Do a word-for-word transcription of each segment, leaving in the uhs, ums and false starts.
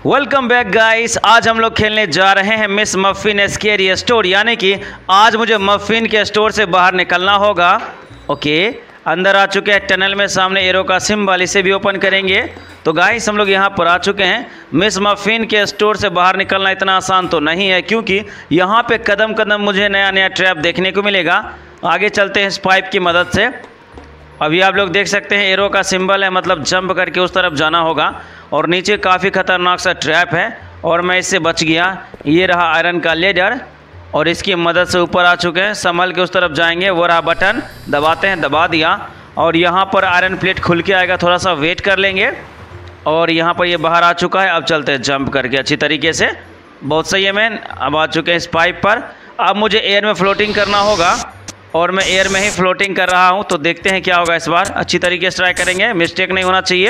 Welcome back guys. आज हम लोग खेलने जा रहे हैं मिस मफिन स्केरी स्टोर, यानी कि आज मुझे मफिन के स्टोर से बाहर निकलना होगा। ओके, अंदर आ चुके हैं टनल में, सामने एरो का सिंबल, इसे भी ओपन करेंगे। तो गाइस हम लोग यहाँ पर आ चुके हैं। मिस मफिन के स्टोर से बाहर निकलना इतना आसान तो नहीं है, क्योंकि यहाँ पे कदम कदम मुझे नया नया ट्रैप देखने को मिलेगा। आगे चलते हैं इस पाइप की मदद से। अभी आप लोग देख सकते हैं एरो का सिंबल है, मतलब जंप करके उस तरफ जाना होगा। और नीचे काफ़ी खतरनाक सा ट्रैप है और मैं इससे बच गया। ये रहा आयरन का लेडर और इसकी मदद से ऊपर आ चुके हैं। संभल के उस तरफ जाएंगे। वो रहा बटन, दबाते हैं, दबा दिया और यहाँ पर आयरन प्लेट खुल के आएगा। थोड़ा सा वेट कर लेंगे और यहाँ पर ये बाहर आ चुका है। अब चलते हैं जंप करके अच्छी तरीके से। बहुत सही है मैन। अब आ चुके हैं इस पाइप पर। अब मुझे एयर में फ्लोटिंग करना होगा और मैं एयर में ही फ्लोटिंग कर रहा हूँ। तो देखते हैं क्या होगा इस बार। अच्छी तरीके से ट्राई करेंगे, मिस्टेक नहीं होना चाहिए।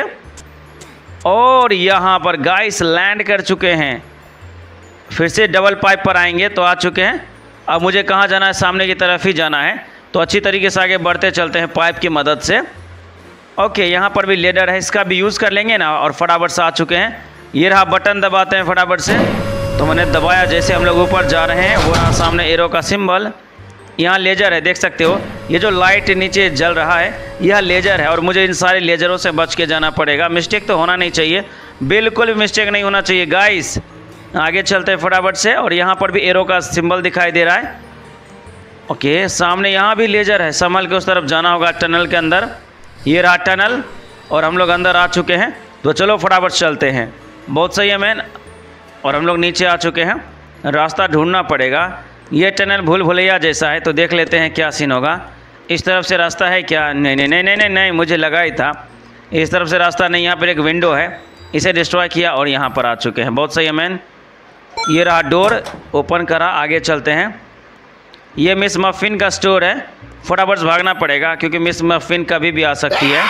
और यहाँ पर गाइस लैंड कर चुके हैं। फिर से डबल पाइप पर आएंगे तो आ चुके हैं। अब मुझे कहाँ जाना है? सामने की तरफ ही जाना है। तो अच्छी तरीके से आगे बढ़ते चलते हैं पाइप की मदद से। ओके, यहाँ पर भी लेडर है, इसका भी यूज़ कर लेंगे ना। और फटाफट से आ चुके हैं। ये रहा बटन, दबाते हैं फटाफट से। तो मैंने दबाया, जैसे हम लोग ऊपर जा रहे हैं वो रहा सामने एरो का सिंबल। यहाँ लेजर है, देख सकते हो। ये जो लाइट नीचे जल रहा है यह लेजर है और मुझे इन सारे लेजरों से बच के जाना पड़ेगा। मिस्टेक तो होना नहीं चाहिए, बिल्कुल भी मिस्टेक नहीं होना चाहिए गाइस। आगे चलते हैं फटाफट से। और यहाँ पर भी एरो का सिंबल दिखाई दे रहा है। ओके, सामने यहाँ भी लेजर है, संभल के उस तरफ जाना होगा टनल के अंदर। ये रहा टनल और हम लोग अंदर आ चुके हैं। तो चलो फटाफट चलते हैं। बहुत सही है मैन। और हम लोग नीचे आ चुके हैं। रास्ता ढूंढना पड़ेगा। ये टनल भूल भुलैया जैसा है, तो देख लेते हैं क्या सीन होगा। इस तरफ से रास्ता है क्या? नहीं नहीं नहीं नहीं नहीं नहीं मुझे लगा ही था इस तरफ से रास्ता नहीं। यहाँ पर एक विंडो है, इसे डिस्ट्रॉय किया और यहाँ पर आ चुके हैं। बहुत सही है मैन। ये रहा डोर, ओपन करा, आगे चलते हैं। ये मिस मफिन का स्टोर है, फटाफट से भागना पड़ेगा क्योंकि मिस मफिन कभी भी आ सकती है।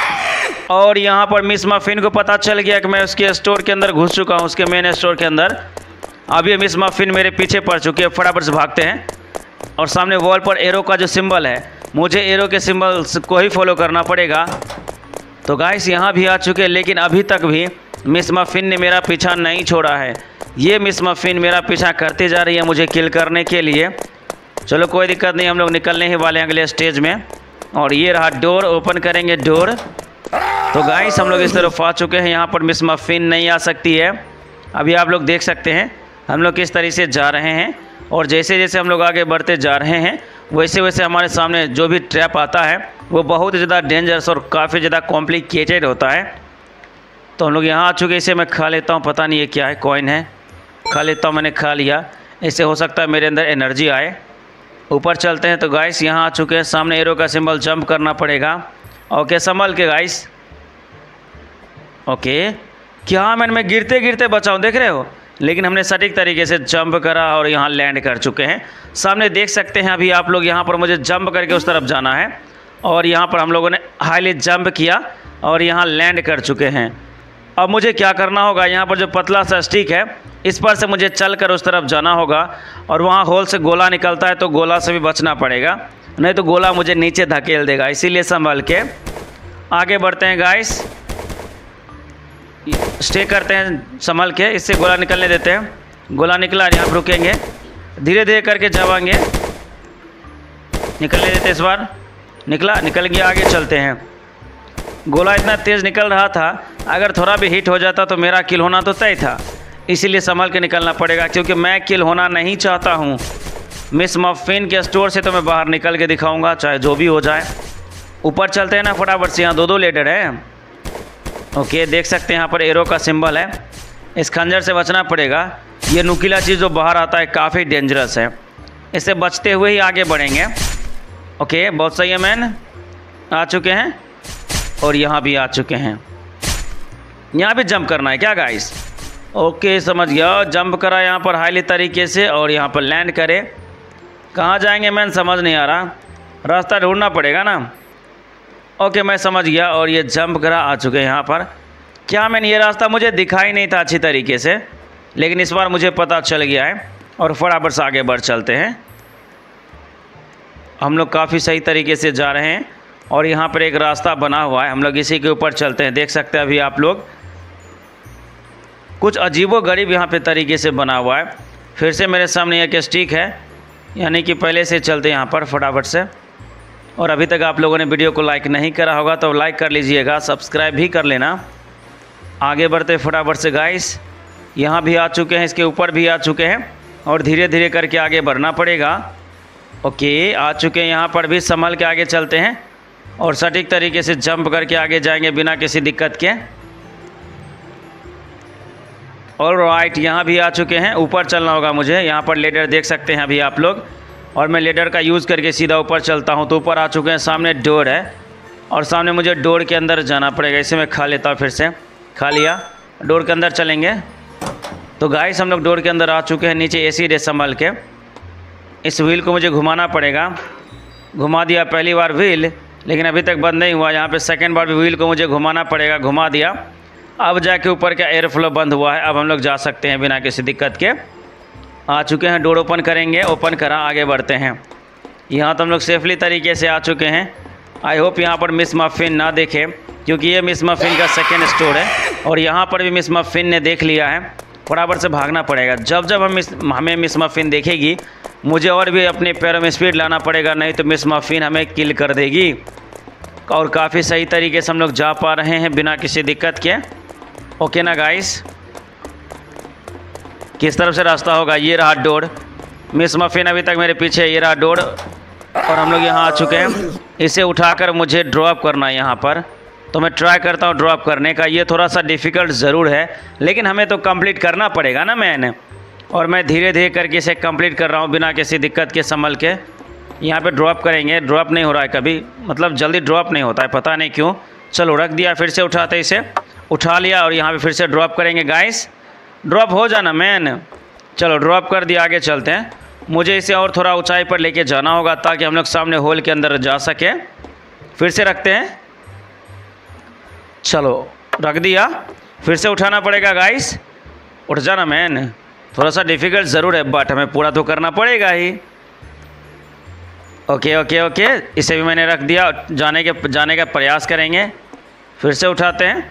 और यहाँ पर मिस मफिन को पता चल गया कि मैं उसके स्टोर के अंदर घुस चुका हूँ, उसके मेन स्टोर के अंदर। अब ये मिस मफिन मेरे पीछे पड़ चुकी है, फटाफट से भागते हैं। और सामने वॉल पर एरो का जो सिंबल है, मुझे एरो के सिंबल को ही फॉलो करना पड़ेगा। तो गाइस यहाँ भी आ चुके हैं, लेकिन अभी तक भी मिस मफिन ने मेरा पीछा नहीं छोड़ा है। ये मिस मफिन मेरा पीछा करती जा रही है मुझे किल करने के लिए। चलो कोई दिक्कत नहीं, हम लोग निकलने ही वाले हैं अगले स्टेज में। और ये रहा डोर, ओपन करेंगे डोर। तो गाइस हम लोग इस तरफ आ चुके हैं। यहाँ पर मिस मफिन नहीं आ सकती है। अभी आप लोग देख सकते हैं हम लोग किस तरीके से जा रहे हैं। और जैसे जैसे हम लोग आगे बढ़ते जा रहे हैं वैसे वैसे हमारे सामने जो भी ट्रैप आता है वो बहुत ज़्यादा डेंजरस और काफ़ी ज़्यादा कॉम्प्लिकेटेड होता है। तो हम लोग यहाँ आ चुके हैं। इसे मैं खा लेता हूँ, पता नहीं ये क्या है, कॉइन है, खा लेता हूँ। मैंने खा लिया, इससे हो सकता है मेरे अंदर एनर्जी आए। ऊपर चलते हैं। तो गाइस यहाँ आ चुके हैं, सामने एरो का सिंबल, जंप करना पड़ेगा। ओके, संभल के गाइस। ओके, क्या मैंने मैं गिरते गिरते बचाऊँ, देख रहे हो, लेकिन हमने सटीक तरीके से जंप करा और यहाँ लैंड कर चुके हैं। सामने देख सकते हैं अभी आप लोग, यहाँ पर मुझे जंप करके उस तरफ जाना है। और यहाँ पर हम लोगों ने हाईली जंप किया और यहाँ लैंड कर चुके हैं। अब मुझे क्या करना होगा? यहाँ पर जो पतला सा स्टिक है इस पर से मुझे चल कर उस तरफ जाना होगा। और वहाँ होल से गोला निकलता है तो गोला से भी बचना पड़ेगा, नहीं तो गोला मुझे नीचे धकेल देगा। इसीलिए संभल के आगे बढ़ते हैं गाइस। स्टे करते हैं संभल के, इससे गोला निकलने देते हैं। गोला निकला, यहाँ पर रुकेंगे, धीरे धीरे करके जावाएंगे, निकलने देते। इस बार निकला, निकल गया, आगे चलते हैं। गोला इतना तेज़ निकल रहा था, अगर थोड़ा भी हिट हो जाता तो मेरा किल होना तो तय था। इसीलिए संभल के निकलना पड़ेगा क्योंकि मैं किल होना नहीं चाहता हूँ। मिस मफिन के स्टोर से तो मैं बाहर निकल के दिखाऊँगा, चाहे जो भी हो जाए। ऊपर चलते हैं ना फटाफट से, यहाँ दो दो लेडर है। ओके, देख सकते हैं यहाँ पर एरो का सिंबल है। इस खंजर से बचना पड़ेगा। ये नुकीला चीज़ जो बाहर आता है काफ़ी डेंजरस है, इससे बचते हुए ही आगे बढ़ेंगे। ओके, बहुत सही है मैन। आ चुके हैं और यहाँ भी आ चुके हैं। यहाँ भी जंप करना है क्या गाइस? ओके, समझ गया। जंप करा यहाँ पर हाईली तरीके से और यहाँ पर लैंड करे। कहाँ जाएंगे मैन, समझ नहीं आ रहा, रास्ता ढूंढना पड़ेगा ना। ओके, मैं समझ गया और ये जंप करा, आ चुके हैं यहाँ पर। क्या मैंने ये रास्ता मुझे दिखाई नहीं था अच्छी तरीके से, लेकिन इस बार मुझे पता चल गया है और फटाफट से आगे बढ़ चलते हैं। हम लोग काफ़ी सही तरीके से जा रहे हैं और यहाँ पर एक रास्ता बना हुआ है, हम लोग इसी के ऊपर चलते हैं। देख सकते हैं अभी आप लोग कुछ अजीबोगरीब यहाँ पे तरीके से बना हुआ है। फिर से मेरे सामने एक स्टिक है, यानी कि पहले से चलते यहाँ पर फटाफट से। और अभी तक आप लोगों ने वीडियो को लाइक नहीं करा होगा तो लाइक कर लीजिएगा, सब्सक्राइब भी कर लेना। आगे बढ़ते फटाफट से गाइस। यहाँ भी आ चुके हैं, इसके ऊपर भी आ चुके हैं और धीरे धीरे करके आगे बढ़ना पड़ेगा। ओके, आ चुके हैं यहाँ पर भी, संभल के आगे चलते हैं और सटीक तरीके से जंप करके आगे जाएंगे बिना किसी दिक्कत के। ऑल राइट, यहाँ भी आ चुके हैं, ऊपर चलना होगा मुझे। यहाँ पर लेडर देख सकते हैं अभी आप लोग, और मैं लेडर का यूज़ करके सीधा ऊपर चलता हूँ। तो ऊपर आ चुके हैं, सामने डोर है और सामने मुझे डोर के अंदर जाना पड़ेगा। इसे मैं खा लेता हूँ, फिर से खा लिया। डोर के अंदर चलेंगे। तो गाइस हम लोग डोर के अंदर आ चुके हैं। नीचे एसी डे संभल के, इस व्हील को मुझे घुमाना पड़ेगा। घुमा दिया पहली बार व्हील, लेकिन अभी तक बंद नहीं हुआ। यहाँ पे सेकंड बार भी व्हील को मुझे घुमाना पड़ेगा। घुमा दिया, अब जाके ऊपर का एयर फ्लो बंद हुआ है। अब हम लोग जा सकते हैं बिना किसी दिक्कत के। आ चुके हैं, डोर ओपन करेंगे। ओपन करा, आगे बढ़ते हैं। यहाँ तो हम लोग सेफली तरीके से आ चुके हैं। आई होप यहाँ पर मिस मफिन ना देखे, क्योंकि ये मिस मफिन का सेकेंड स्टोर है और यहाँ पर भी मिस मफिन ने देख लिया है। फटाफट से भागना पड़ेगा। जब जब हम मिस हमें मिस मफिन देखेगी, मुझे और भी अपने पैरों में स्पीड लाना पड़ेगा, नहीं तो मिस मफिन हमें किल कर देगी। और काफ़ी सही तरीके से हम लोग जा पा रहे हैं बिना किसी दिक्कत के। ओके ना गाइस, किस तरफ से रास्ता होगा? ये रहा डोर। मिस मफिन अभी तक मेरे पीछे, ये रहा डोर और हम लोग यहाँ आ चुके हैं। इसे उठाकर मुझे ड्रॉप करना है यहाँ पर, तो मैं ट्राई करता हूँ ड्रॉप करने का। ये थोड़ा सा डिफ़िकल्ट ज़रूर है, लेकिन हमें तो कंप्लीट करना पड़ेगा ना मैंने। और मैं धीरे धीरे करके इसे कंप्लीट कर रहा हूँ बिना किसी दिक्कत के, संभल के। यहाँ पे ड्रॉप करेंगे। ड्रॉप नहीं हो रहा है कभी, मतलब जल्दी ड्रॉप नहीं होता है, पता नहीं क्यों। चलो रख दिया, फिर से उठाते, इसे उठा लिया और यहाँ पे फिर से ड्रॉप करेंगे। गाइस ड्रॉप हो जाना मैन। चलो ड्रॉप कर दिया, आगे चलते हैं। मुझे इसे और थोड़ा ऊंचाई पर लेके जाना होगा ताकि हम लोग सामने होल के अंदर जा सके। फिर से रखते हैं, चलो रख दिया, फिर से उठाना पड़ेगा गाइस। उठ जाना मैन। थोड़ा सा डिफ़िकल्ट ज़रूर है, बट हमें पूरा तो करना पड़ेगा ही। ओके ओके ओके, इसे भी मैंने रख दिया। जाने के जाने का प्रयास करेंगे। फिर से उठाते हैं,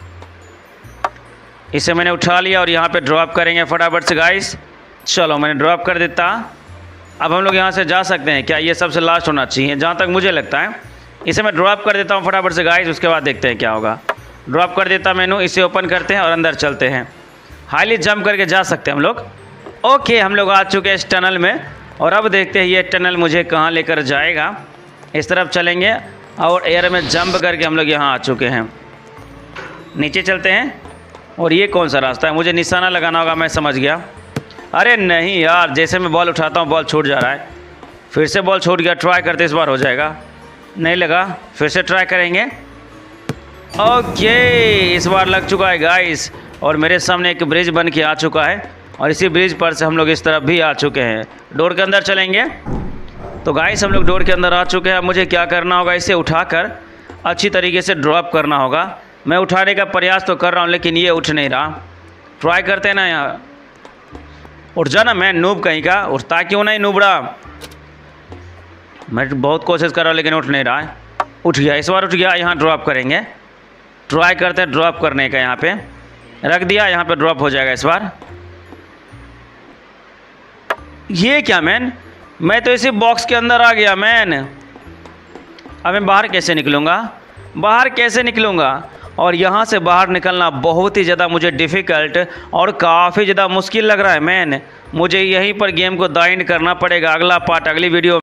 इसे मैंने उठा लिया और यहाँ पे ड्रॉप करेंगे फटाफट से गाइस। चलो मैंने ड्रॉप कर देता। अब हम लोग यहाँ से जा सकते हैं क्या? ये सबसे लास्ट होना चाहिए जहाँ तक मुझे लगता है। इसे मैं ड्रॉप कर देता हूँ फटाफट से गाइस, उसके बाद देखते हैं क्या होगा। ड्रॉप कर देता मैंने, इसे ओपन करते हैं और अंदर चलते हैं। हाईली जंप करके जा सकते हैं हम लोग। ओके, हम लोग आ चुके हैं इस टनल में और अब देखते हैं ये टनल मुझे कहाँ लेकर जाएगा। इस तरफ चलेंगे और एयर में जंप करके हम लोग यहाँ आ चुके हैं। नीचे चलते हैं। और ये कौन सा रास्ता है? मुझे निशाना लगाना होगा, मैं समझ गया। अरे नहीं यार, जैसे मैं बॉल उठाता हूँ बॉल छूट जा रहा है। फिर से बॉल छूट गया, ट्राई करते इस बार हो जाएगा। नहीं लगा, फिर से ट्राई करेंगे। ओके, इस बार लग चुका है गाइस और मेरे सामने एक ब्रिज बन के आ चुका है और इसी ब्रिज पर से हम लोग इस तरफ भी आ चुके हैं। डोर के अंदर चलेंगे। तो गाइस हम लोग डोर के अंदर आ चुके हैं। मुझे क्या करना होगा? इसे उठाकर अच्छी तरीके से ड्रॉप करना होगा। मैं उठाने का प्रयास तो कर रहा हूँ, लेकिन ये उठ नहीं रहा। ट्राई करते हैं ना यहाँ। उठ जाना मैं, नूब कहीं का। उठता क्यों नहीं नूबड़ा? मैं बहुत कोशिश कर रहा हूँ लेकिन उठ नहीं रहा है। उठ गया, इस बार उठ गया। यहाँ ड्रॉप करेंगे। ट्राई करते हैं ड्रॉप करने का। यहाँ पे रख दिया, यहाँ पे ड्रॉप हो जाएगा इस बार। ये क्या मैन? मैं तो इसी बॉक्स के अंदर आ गया मैन। अब मैं बाहर कैसे निकलूँगा? बाहर कैसे निकलूँगा? और यहाँ से बाहर निकलना बहुत ही ज़्यादा मुझे डिफ़िकल्ट और काफ़ी ज़्यादा मुश्किल लग रहा है मैन। मुझे यहीं पर गेम को द एंड करना पड़ेगा। अगला पार्ट अगली वीडियो